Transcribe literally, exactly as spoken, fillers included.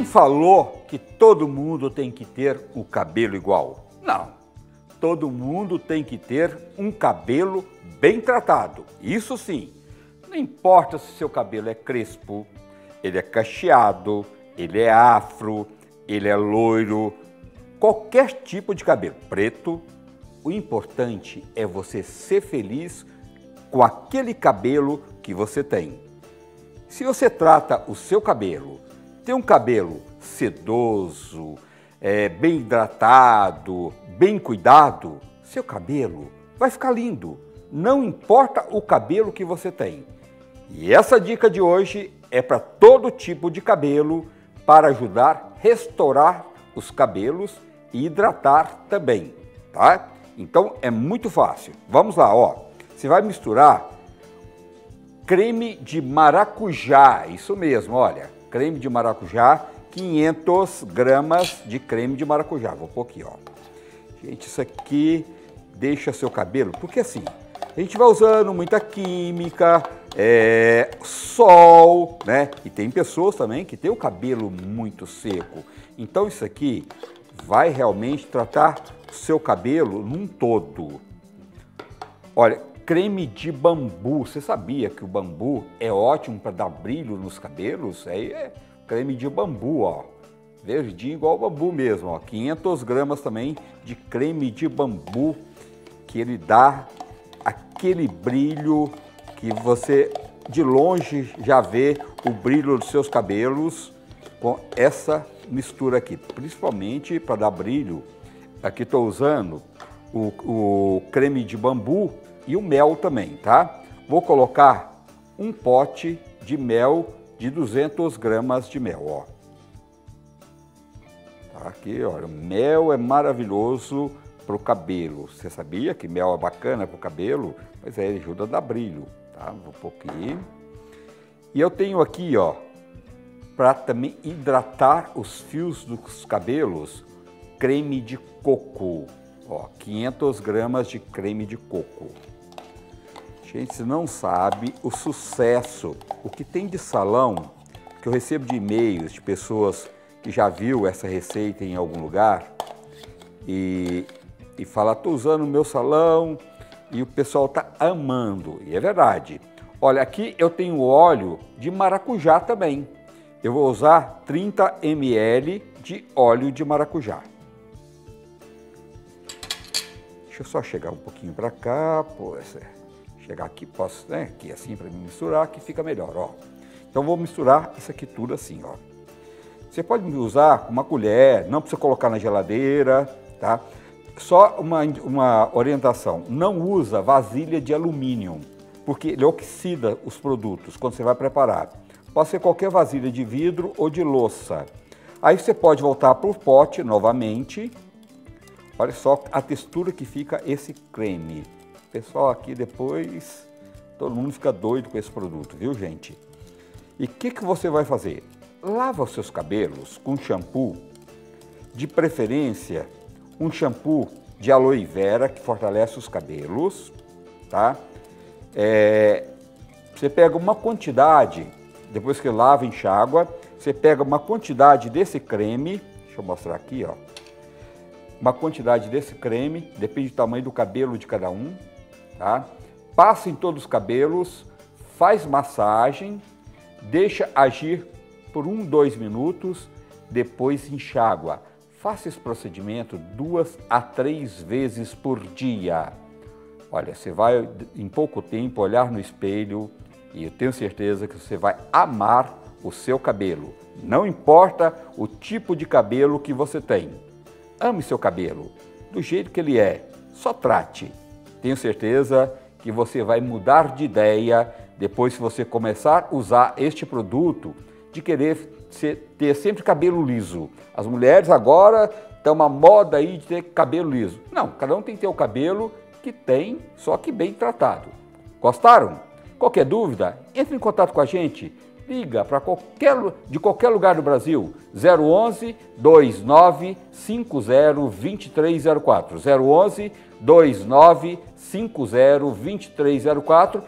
Quem falou que todo mundo tem que ter o cabelo igual? Não. Todo mundo tem que ter um cabelo bem tratado. Isso sim. Não importa se seu cabelo é crespo, ele é cacheado, ele é afro, ele é loiro, qualquer tipo de cabelo, preto. O importante é você ser feliz com aquele cabelo que você tem. Se você trata o seu cabelo, tem um cabelo sedoso, é, bem hidratado, bem cuidado, seu cabelo vai ficar lindo. Não importa o cabelo que você tem. E essa dica de hoje é para todo tipo de cabelo, para ajudar a restaurar os cabelos e hidratar também, tá? Então é muito fácil. Vamos lá, ó. Você vai misturar creme de maracujá, isso mesmo, olha, creme de maracujá, quinhentas gramas de creme de maracujá. Vou pôr aqui, ó. Gente, isso aqui deixa seu cabelo, porque assim, a gente vai usando muita química, é, sol, né? E tem pessoas também que tem o cabelo muito seco. Então isso aqui vai realmente tratar o seu cabelo num todo. Olha, creme de bambu. Você sabia que o bambu é ótimo para dar brilho nos cabelos? Aí é creme de bambu, ó. Verdinho igual bambu mesmo, ó. quinhentas gramas também de creme de bambu, que ele dá aquele brilho que você de longe já vê o brilho dos seus cabelos com essa mistura aqui, principalmente para dar brilho. Aqui estou usando o, o creme de bambu e o mel também, tá? Vou colocar um pote de mel de duzentas gramas de mel, ó. Tá aqui, olha, o mel é maravilhoso para o cabelo. Você sabia que mel é bacana para o cabelo? Mas é, ele ajuda a dar brilho, tá? Vou pôr aqui. E eu tenho aqui, ó, para também hidratar os fios dos cabelos, creme de coco, ó, quinhentas gramas de creme de coco. Gente, você não sabe o sucesso, o que tem de salão, que eu recebo de e-mails de pessoas que já viu essa receita em algum lugar e, e fala, estou usando o meu salão e o pessoal está amando, e é verdade. Olha, aqui eu tenho óleo de maracujá também. Eu vou usar trinta mililitros de óleo de maracujá. Deixa eu só chegar um pouquinho para cá, pô, chegar aqui, posso, né, aqui assim para me misturar, que fica melhor, ó. Então vou misturar isso aqui tudo assim, ó. Você pode usar com uma colher, não precisa colocar na geladeira, tá? Só uma, uma orientação, não usa vasilha de alumínio, porque ele oxida os produtos quando você vai preparar. Pode ser qualquer vasilha de vidro ou de louça. Aí você pode voltar para o pote novamente. Olha só a textura que fica esse creme. Pessoal, aqui depois todo mundo fica doido com esse produto, viu, gente? E o que, que você vai fazer? Lava os seus cabelos com shampoo, de preferência um shampoo de aloe vera que fortalece os cabelos, tá? É, você pega uma quantidade, depois que lava, enxágua, você pega uma quantidade desse creme, deixa eu mostrar aqui, ó. Uma quantidade desse creme, depende do tamanho do cabelo de cada um, tá? Passa em todos os cabelos, faz massagem, deixa agir por um, dois minutos, depois enxágua. Faça esse procedimento duas a três vezes por dia. Olha, você vai em pouco tempo olhar no espelho e eu tenho certeza que você vai amar o seu cabelo. Não importa o tipo de cabelo que você tem. Ame seu cabelo do jeito que ele é. Só trate. Tenho certeza que você vai mudar de ideia depois que você começar a usar este produto de querer ter sempre cabelo liso. As mulheres agora estão uma moda aí de ter cabelo liso. Não, cada um tem que ter o cabelo que tem, só que bem tratado. Gostaram? Qualquer dúvida, entre em contato com a gente. Liga para qualquer, de qualquer lugar do Brasil, zero onze, dois nove cinco zero, dois três zero quatro, zero onze, dois nove cinco zero, dois três zero quatro,